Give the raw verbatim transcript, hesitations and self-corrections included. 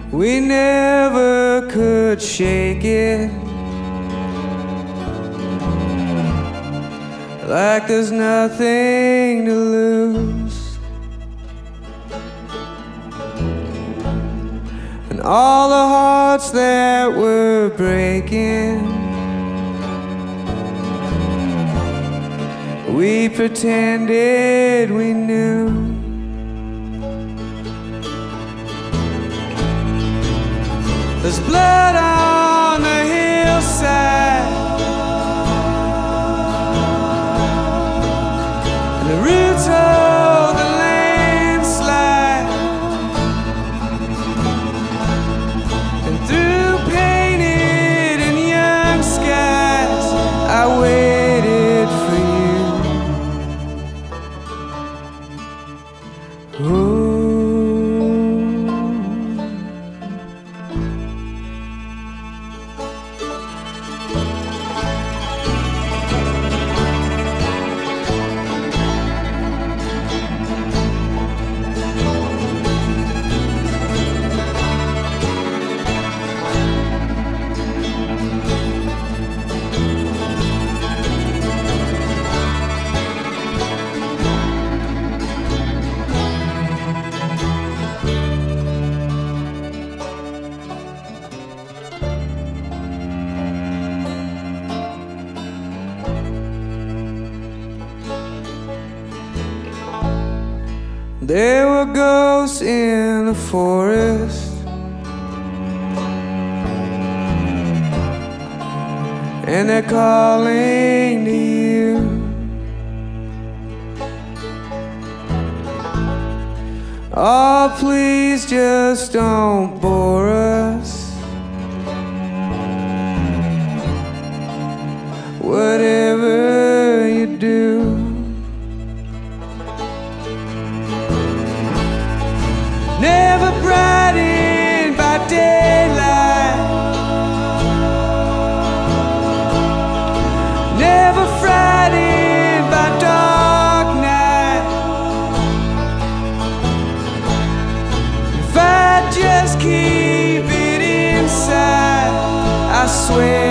We never could shake it, like there's nothing to lose. And all the hearts that were breaking, we pretended we knew. There's blood on the hillside, and the roots of the landslide, and through painted and young skies I waited for you. Oh. There were ghosts in the forest, and they're calling to you. Oh, please just don't bore us. Whatever you do, never brightened by daylight, never frightened by dark night. If I just keep it inside, I swear